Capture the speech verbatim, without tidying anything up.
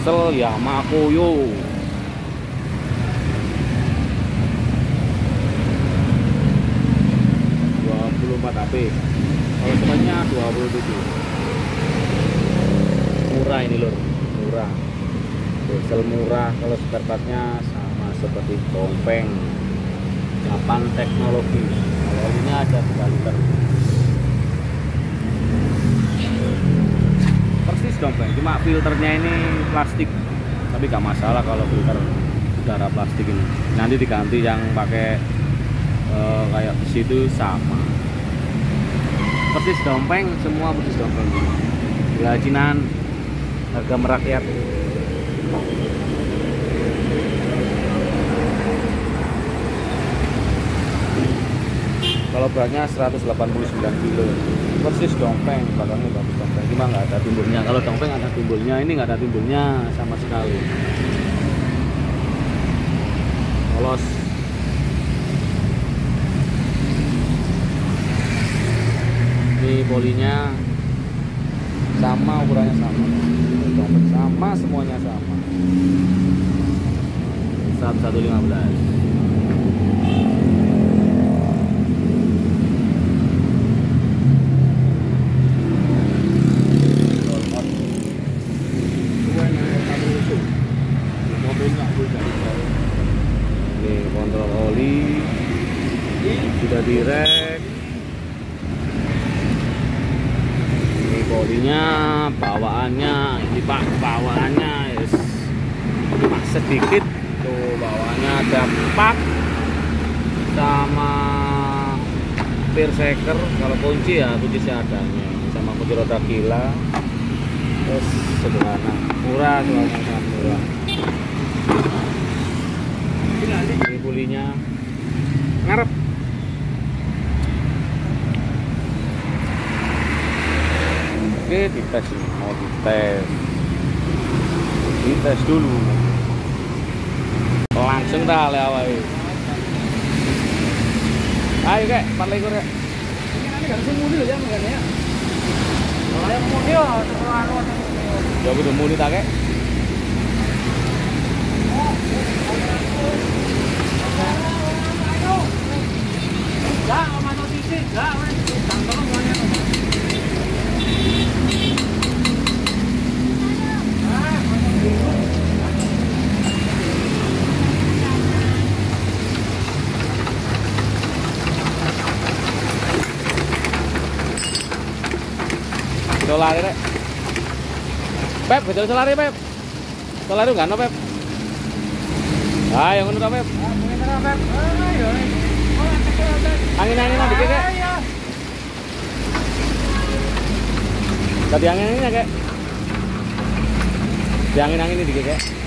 Axle Yamaha yo. dua puluh empat H P. Kalau sebenarnya dua puluh tujuh. Murah ini lur, murah. Diesel murah, kalau spare partnya sama seperti Dongfeng. Japan teknologi. Kalau ini ada tiga liter. Persis Dongfeng, cuma filternya ini plastik. Tapi gak masalah kalau filter udara plastik ini. Nanti diganti yang pakai uh, kayak besi itu sama. Persis Dongfeng, semua persis Dongfeng. Kerajinan, harga merakyat. Kalau beratnya seratus delapan puluh sembilan kilo. Persis Dongfeng, belakangnya bagus Dongfeng. Cuma nggak ada timbulnya. Kalau Dongfeng ada timbulnya, ini nggak ada timbulnya sama sekali. Polos. Ini polinya sama, ukurannya sama. Dongfeng sama, semuanya sama. satu lima belas. Ini kontrol oli sudah direk. Ini bodinya, bawaannya, ini pak bawaannya yes. Cuma sedikit tuh bawaannya, ada pak sama pearseker. Kalau kunci ya kunci seadanya, sama kunci roda gila. Terus sederhana, murah, soalnya sangat murah. Ini pulinya ngarep. Oke, dites ini, mau dites, dites dulu. Langsung dah lewat. Ayo kek, empat lekor ya. Ini kan langsung mudi loh ya, enggak ya? Kalau yang mudi ya, setelah anu. Ya udah mudi tak kek. Solari rek. Pep, betul solari Pep. Solari enggak no Pep. Ayo ngono ta Pep. Angin-angin dikit kek. Tadi angin-angin ya kek. Di angin-angin dikit kek.